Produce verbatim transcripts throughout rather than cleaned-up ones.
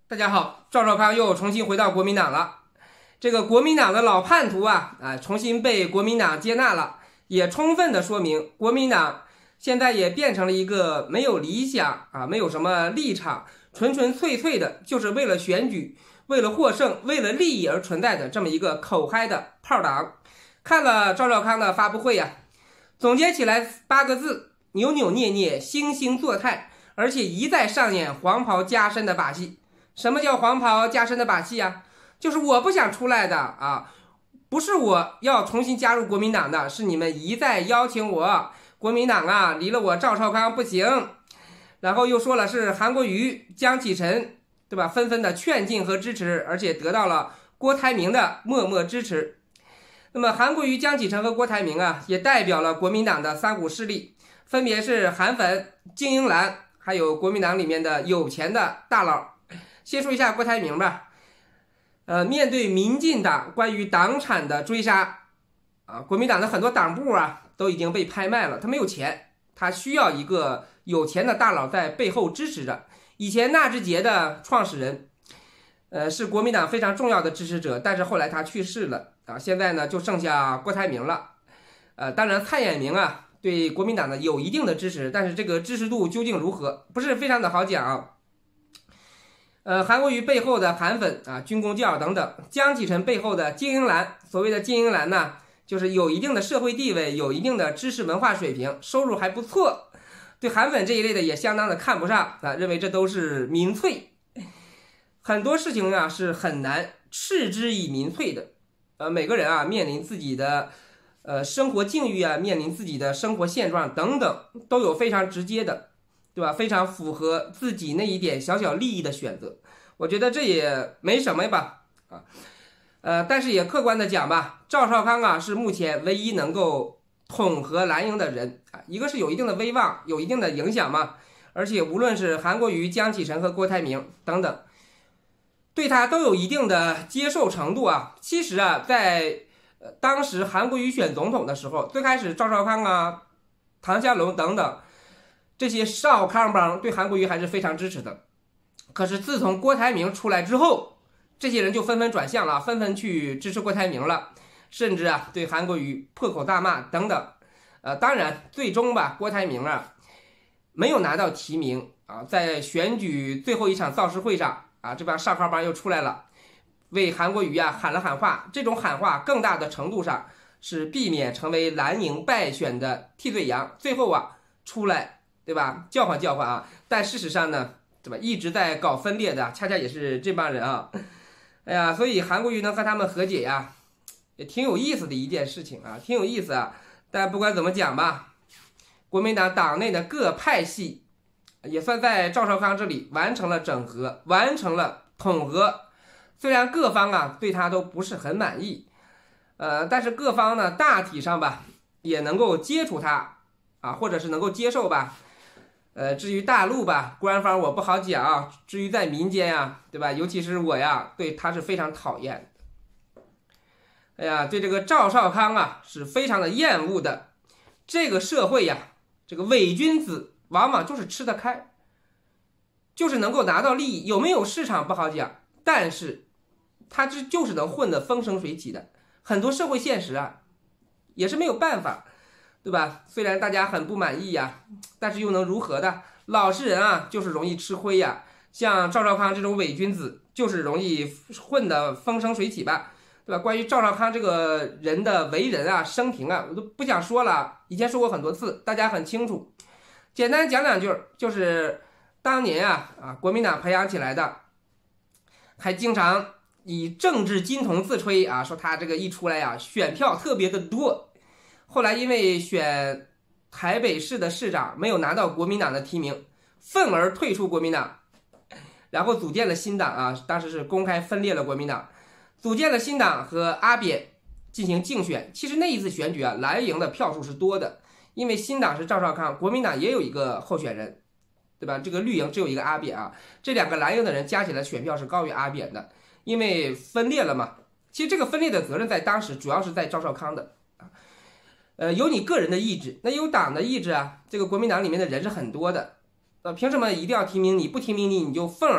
大家好，赵少康又重新回到国民党了。这个国民党的老叛徒啊，啊，重新被国民党接纳了，也充分的说明国民党现在也变成了一个没有理想啊，没有什么立场，纯纯粹粹的，就是为了选举、为了获胜、为了利益而存在的这么一个口嗨的炮党。看了赵少康的发布会呀、啊，总结起来八个字：扭扭捏捏、惺惺作态，而且一再上演黄袍加身的把戏。什么叫黄袍加身的把戏啊？就是我不想出来的啊，不是我要重新加入国民党的，是你们一再邀请我，国民党啊离了我赵少康不行。然后又说了是韩国瑜、江启臣，对吧？纷纷的劝进和支持，而且得到了郭台铭的默默支持。那么韩国瑜、江启臣和郭台铭啊，也代表了国民党的三股势力，分别是韩粉、精英蓝，还有国民党里面的有钱的大佬。先说一下郭台铭吧，呃，面对民进党关于党产的追杀，啊，国民党的很多党部啊都已经被拍卖了，他没有钱，他需要一个有钱的大佬在背后支持着。以前纳智捷的创始人，呃，是国民党非常重要的支持者，但是后来他去世了啊，现在呢就剩下郭台铭了，呃，当然蔡衍明啊对国民党呢有一定的支持，但是这个支持度究竟如何，不是非常的好讲啊。呃，韩国瑜背后的韩粉啊、军工教等等，江启臣背后的精英蓝，所谓的精英蓝呢，就是有一定的社会地位，有一定的知识文化水平，收入还不错。对韩粉这一类的也相当的看不上啊，认为这都是民粹。很多事情啊是很难嗤之以民粹的。呃，每个人啊面临自己的呃生活境遇啊，面临自己的生活现状等等，都有非常直接的，对吧？非常符合自己那一点小小利益的选择，我觉得这也没什么吧，啊，呃，但是也客观的讲吧，赵少康啊是目前唯一能够统合蓝营的人啊，一个是有一定的威望，有一定的影响嘛，而且无论是韩国瑜、江启臣和郭台铭等等，对他都有一定的接受程度啊。其实啊，在呃当时韩国瑜选总统的时候，最开始赵少康啊、唐湘龙等等。这些少康帮对韩国瑜还是非常支持的，可是自从郭台铭出来之后，这些人就纷纷转向了，纷纷去支持郭台铭了，甚至啊对韩国瑜破口大骂等等。呃，当然最终吧，郭台铭啊没有拿到提名啊，在选举最后一场造势会上啊，这帮少康帮又出来了，为韩国瑜啊喊了喊话。这种喊话更大的程度上是避免成为蓝营败选的替罪羊，最后啊出来。对吧？叫唤叫唤啊！但事实上呢，对吧？一直在搞分裂的，恰恰也是这帮人啊！哎呀，所以韩国瑜能和他们和解呀，也挺有意思的一件事情啊，挺有意思啊！但不管怎么讲吧，国民党党内的各派系也算在赵少康这里完成了整合，完成了统合。虽然各方啊对他都不是很满意，呃，但是各方呢大体上吧也能够接触他啊，或者是能够接受吧。呃，至于大陆吧，官方我不好讲啊。至于在民间啊，对吧？尤其是我呀，对他是非常讨厌的。哎呀，对这个赵少康啊，是非常的厌恶的。这个社会呀，这个伪君子往往就是吃得开，就是能够拿到利益，有没有市场不好讲，但是他这就是能混得风生水起的。很多社会现实啊，也是没有办法。对吧？虽然大家很不满意呀，但是又能如何的？老实人啊，就是容易吃亏呀。像赵少康这种伪君子，就是容易混得风生水起吧，对吧？关于赵少康这个人的为人啊、生平啊，我都不想说了，以前说过很多次，大家很清楚。简单讲两句，就是当年啊啊，国民党培养起来的，还经常以政治金童自吹啊，说他这个一出来呀、啊，选票特别的多。后来因为选台北市的市长没有拿到国民党的提名，愤而退出国民党，然后组建了新党啊，当时是公开分裂了国民党，组建了新党和阿扁进行竞选。其实那一次选举啊，蓝营的票数是多的，因为新党是赵少康，国民党也有一个候选人，对吧？这个绿营只有一个阿扁啊，这两个蓝营的人加起来选票是高于阿扁的，因为分裂了嘛。其实这个分裂的责任在当时主要是在赵少康的。呃，有你个人的意志，那有党的意志啊。这个国民党里面的人是很多的，呃，凭什么一定要提名你？不提名你，你就愤而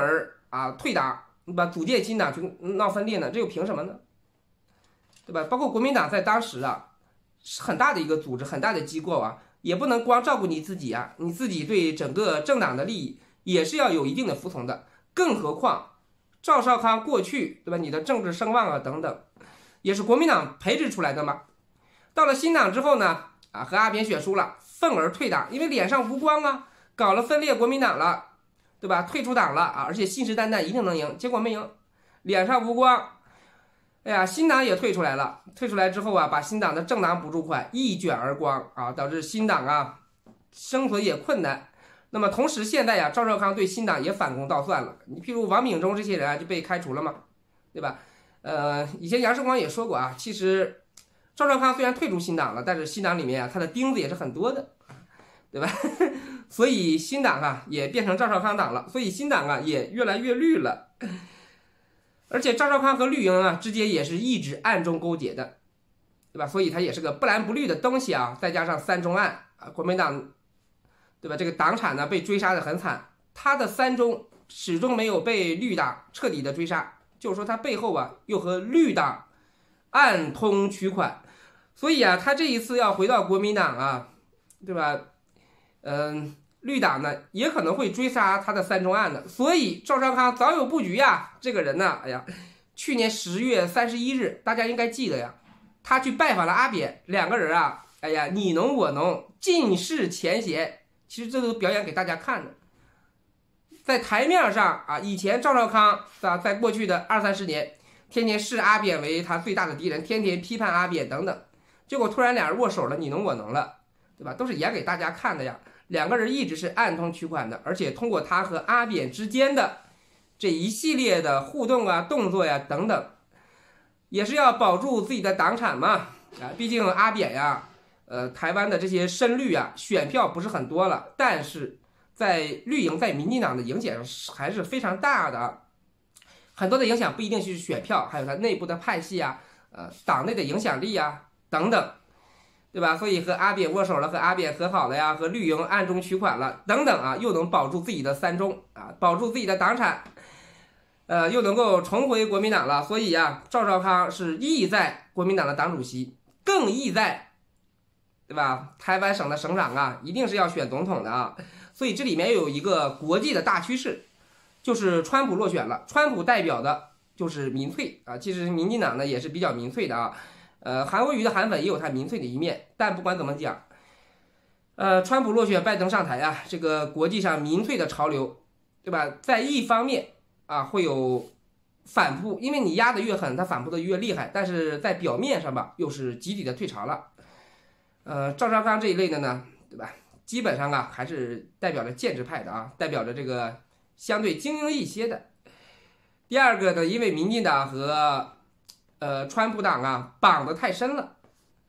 啊退党，对吧？组建新党去闹分裂呢？这又凭什么呢？对吧？包括国民党在当时啊，是很大的一个组织，很大的机构啊，也不能光照顾你自己啊，你自己对整个政党的利益也是要有一定的服从的。更何况赵少康过去，对吧？你的政治声望啊等等，也是国民党培植出来的嘛。到了新党之后呢，啊和阿扁选输了，愤而退党，因为脸上无光啊，搞了分裂国民党了，对吧？退出党了啊，而且信誓旦旦一定能赢，结果没赢，脸上无光。哎呀，新党也退出来了，退出来之后啊，把新党的政党补助款一卷而光啊，导致新党啊生存也困难。那么同时现在呀、啊，赵少康对新党也反攻倒算了。你譬如王炳忠这些人啊就被开除了嘛，对吧？呃，以前杨世光也说过啊，其实赵少康虽然退出新党了，但是新党里面啊他的钉子也是很多的，对吧？所以新党啊也变成赵少康党了，所以新党啊也越来越绿了。而且赵少康和绿营啊之间也是一直暗中勾结的，对吧？所以他也是个不蓝不绿的东西啊。再加上三中案啊，国民党，对吧？这个党产呢被追杀的很惨，他的三中始终没有被绿党彻底的追杀，就是说他背后啊又和绿党暗通取款，所以啊他这一次要回到国民党啊，对吧？嗯。绿党呢也可能会追杀他的三中案的，所以赵少康早有布局呀。这个人呢，哎呀，去年十月三十一日，大家应该记得呀，他去拜访了阿扁，两个人啊，哎呀，你侬我侬，尽释前嫌。其实这都表演给大家看的。在台面上啊，以前赵少康啊，在过去的二三十年，天天视阿扁为他最大的敌人，天天批判阿扁等等，结果突然俩人握手了，你侬我侬了，对吧？都是演给大家看的呀。两个人一直是暗通取款的，而且通过他和阿扁之间的这一系列的互动啊、动作呀等等，也是要保住自己的党产嘛。啊，毕竟阿扁呀，呃，台湾的这些深绿啊，选票不是很多了，但是在绿营在民进党的影响还是非常大的。很多的影响不一定是选票，还有他内部的派系啊，呃，党内的影响力啊等等。对吧？所以和阿扁握手了，和阿扁和好了呀，和绿营暗中取款了，等等啊，又能保住自己的三中啊，保住自己的党产，呃，又能够重回国民党了。所以呀，赵少康是意在国民党的党主席，更意在，对吧？台湾省的省长啊，一定是要选总统的啊。所以这里面有一个国际的大趋势，就是川普落选了，川普代表的就是民粹啊。其实民进党呢也是比较民粹的啊。呃，韩国瑜的韩粉也有他民粹的一面，但不管怎么讲，呃，川普落选，拜登上台啊，这个国际上民粹的潮流，对吧？在一方面啊会有反扑，因为你压得越狠，它反扑的越厉害，但是在表面上吧，又是集体的退潮了。呃，赵少康这一类的呢，对吧？基本上啊还是代表着建制派的啊，代表着这个相对精英一些的。第二个呢，因为民进党和呃，川普党啊绑得太深了，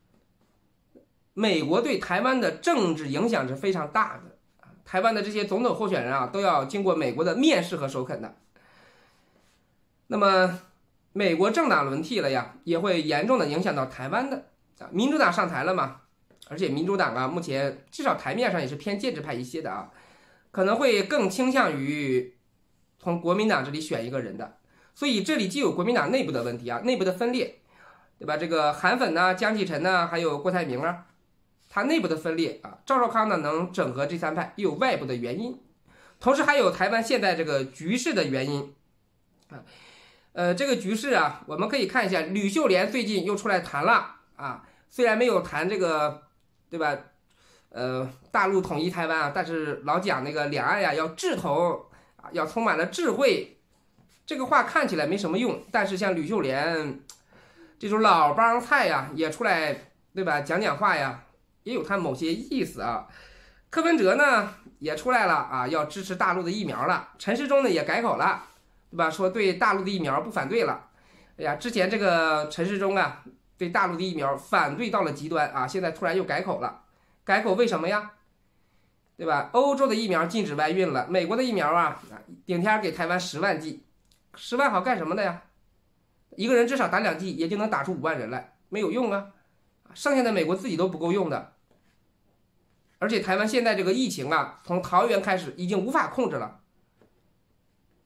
美国对台湾的政治影响是非常大的，台湾的这些总统候选人啊都要经过美国的面试和首肯的。那么美国政党轮替了呀，也会严重的影响到台湾的啊。民主党上台了嘛，而且民主党啊目前至少台面上也是偏建制派一些的啊，可能会更倾向于从国民党这里选一个人的。所以这里既有国民党内部的问题啊，内部的分裂，对吧？这个韩粉呢、江启臣呢，还有郭台铭啊，他内部的分裂啊，赵少康呢能整合这三派，又有外部的原因，同时还有台湾现在这个局势的原因啊。呃，这个局势啊，我们可以看一下，吕秀莲最近又出来谈了啊，虽然没有谈这个，对吧？呃，大陆统一台湾啊，但是老讲那个两岸呀要志同啊，要充满了智慧。这个话看起来没什么用，但是像吕秀莲这种老帮菜呀，也出来，对吧？讲讲话呀，也有他某些意思啊。柯文哲呢也出来了啊，要支持大陆的疫苗了。陈时中呢也改口了，对吧？说对大陆的疫苗不反对了。哎呀，之前这个陈时中啊，对大陆的疫苗反对到了极端啊，现在突然又改口了。改口为什么呀？对吧？欧洲的疫苗禁止外运了，美国的疫苗啊，顶天给台湾十万剂。十万好干什么的呀？一个人至少打两剂，也就能打出五万人来，没有用啊！剩下的美国自己都不够用的。而且台湾现在这个疫情啊，从桃园开始已经无法控制了，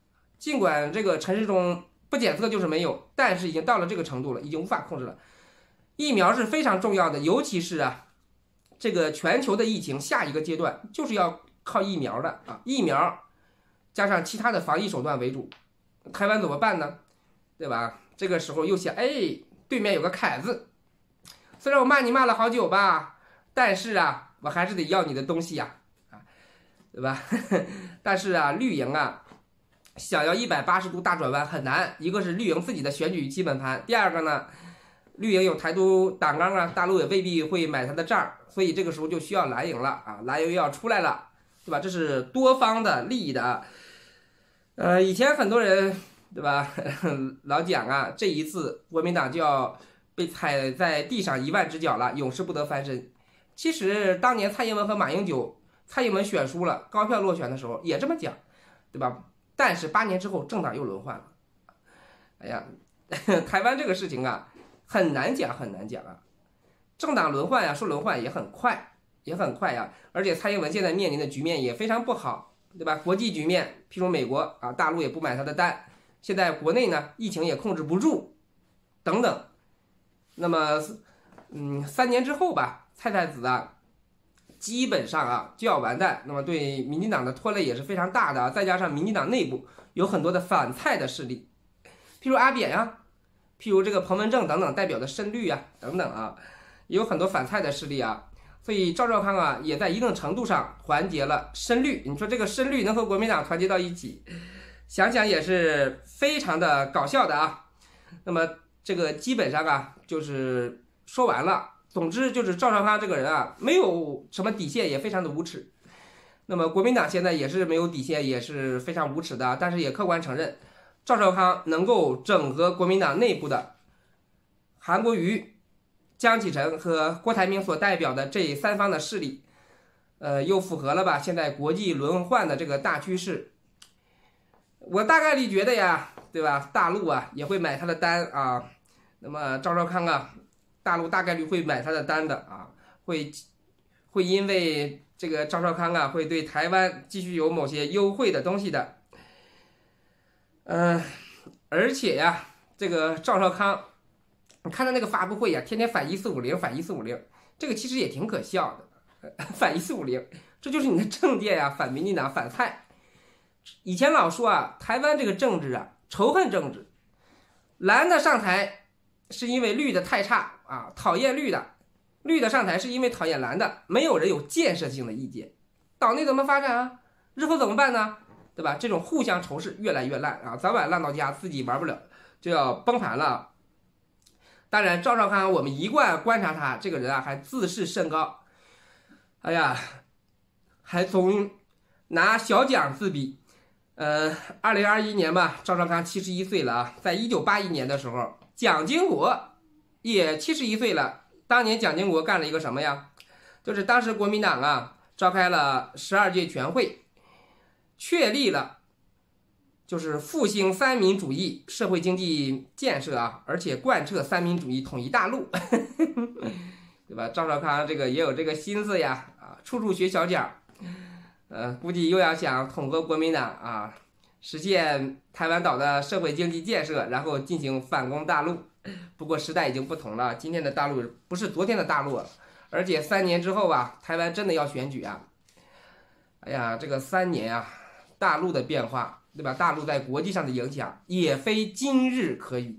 尽管这个陈世忠不检测就是没有，但是已经到了这个程度了，已经无法控制了。疫苗是非常重要的，尤其是啊，这个全球的疫情下一个阶段就是要靠疫苗的啊，疫苗加上其他的防疫手段为主。台湾怎么办呢？对吧？这个时候又想，哎，对面有个凯子，虽然我骂你骂了好久吧，但是啊，我还是得要你的东西呀，啊，对吧？但是啊，绿营啊，想要一百八十度大转弯很难。一个是绿营自己的选举基本盘，第二个呢，绿营有台独党纲啊，大陆也未必会买他的账，所以这个时候就需要蓝营了啊，蓝营又要出来了，对吧？这是多方的利益的。呃，以前很多人对吧，老讲啊，这一次国民党就要被踩在地上一万只脚了，永世不得翻身。其实当年蔡英文和马英九，蔡英文选输了，高票落选的时候也这么讲，对吧？但是八年之后政党又轮换了。哎呀，台湾这个事情啊，很难讲，很难讲啊。政党轮换呀、啊，说轮换也很快，也很快呀、啊。而且蔡英文现在面临的局面也非常不好，对吧？国际局面，譬如美国啊，大陆也不买他的单。现在国内呢，疫情也控制不住，等等。那么，嗯，三年之后吧，蔡太子啊，基本上啊就要完蛋。那么对民进党的拖累也是非常大的啊。再加上民进党内部有很多的反蔡的势力，譬如阿扁呀、啊，譬如这个彭文正等等代表的深绿呀、啊、等等啊，也有很多反蔡的势力啊。所以赵少康啊，也在一定程度上团结了深绿。你说这个深绿能和国民党团结到一起？想想也是非常的搞笑的啊。那么这个基本上啊就是说完了。总之就是赵少康这个人啊，没有什么底线，也非常的无耻。那么国民党现在也是没有底线，也是非常无耻的。但是也客观承认，赵少康能够整合国民党内部的韩国瑜、江启臣和郭台铭所代表的这三方的势力，呃，又符合了吧现在国际轮换的这个大趋势。我大概率觉得呀，对吧？大陆啊也会买他的单啊。那么赵少康啊，大陆大概率会买他的单的啊，会会因为这个赵少康啊，会对台湾继续有某些优惠的东西的。嗯、呃，而且呀，这个赵少康，你看他那个发布会呀，天天反一四五零，反一四五零，这个其实也挺可笑的。反一四五零，这就是你的政见呀，反民进党，反蔡。以前老说啊，台湾这个政治啊，仇恨政治，蓝的上台是因为绿的太差啊，讨厌绿的，绿的上台是因为讨厌蓝的，没有人有建设性的意见。岛内怎么发展啊？日后怎么办呢？对吧？这种互相仇视越来越烂啊，早晚烂到家，自己玩不了，就要崩盘了。当然，赵少康我们一贯观察他这个人啊，还自视甚高，哎呀，还总拿小蒋自比。呃，二零二一年吧，赵少康七十一岁了啊。在一九八一年的时候，蒋经国也七十一岁了。当年蒋经国干了一个什么呀？就是当时国民党啊召开了十二届全会，确立了就是复兴三民主义社会经济建设啊，而且贯彻三民主义统一大陆，对吧？赵少康这个也有这个心思呀，啊，处处学小蒋。呃，估计又要想统合国民党啊，实现台湾岛的社会经济建设，然后进行反攻大陆。不过时代已经不同了，今天的大陆不是昨天的大陆了，而且三年之后啊，台湾真的要选举啊。哎呀，这个三年啊，大陆的变化，对吧？大陆在国际上的影响也非今日可语。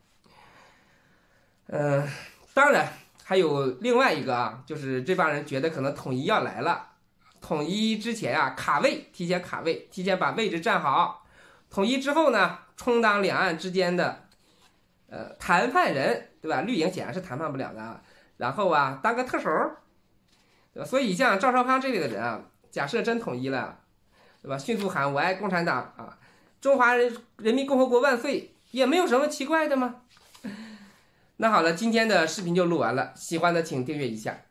嗯、呃，当然还有另外一个啊，就是这帮人觉得可能统一要来了。统一之前啊，卡位，提前卡位，提前把位置站好。统一之后呢，充当两岸之间的呃谈判人，对吧？绿营显然是谈判不了的啊。然后啊，当个特首，对吧？所以像赵少康这类的人啊，假设真统一了，对吧？迅速喊我爱共产党啊，中华人人民共和国万岁，也没有什么奇怪的嘛。那好了，今天的视频就录完了，喜欢的请订阅一下。